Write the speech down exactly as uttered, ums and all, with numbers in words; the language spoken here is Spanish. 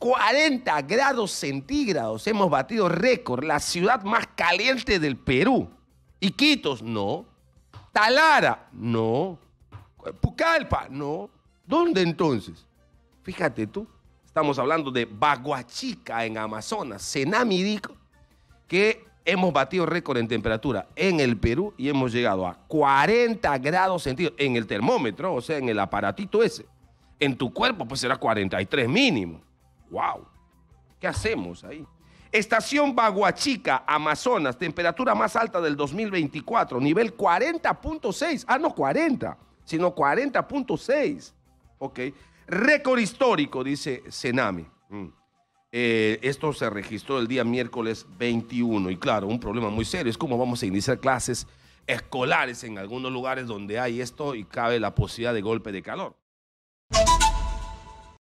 cuarenta grados centígrados. Hemos batido récord. La ciudad más caliente del Perú. Iquitos, no. Talara, no. Pucallpa, no. ¿Dónde entonces? Fíjate tú. Estamos hablando de Baguachica en Amazonas. Senami dijo que hemos batido récord en temperatura en el Perú y hemos llegado a cuarenta grados centígrados en el termómetro, o sea, en el aparatito ese. En tu cuerpo pues será cuarenta y tres mínimo. ¡Wow! ¿Qué hacemos ahí? Estación Baguachica, Amazonas, temperatura más alta del dos mil veinticuatro, nivel cuarenta punto seis. Ah, no cuarenta, sino cuarenta punto seis. Ok. Récord histórico, dice Senami. Mm. Eh, esto se registró el día miércoles veintiuno. Y claro, un problema muy serio. Es como vamos a iniciar clases escolares en algunos lugares donde hay esto y cabe la posibilidad de golpe de calor.